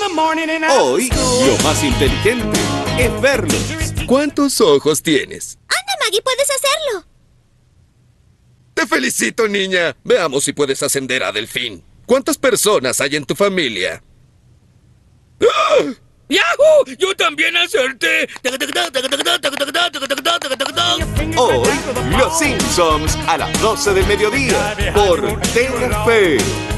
Hoy, lo más inteligente es verlos. ¿Cuántos ojos tienes? Anda, Maggie, puedes hacerlo. Te felicito, niña. Veamos si puedes ascender a delfín. ¿Cuántas personas hay en tu familia? ¡Ah! ¡Yahoo! ¡Yo también acerté! Hoy, Los Simpsons a las 12 del mediodía por Telefe.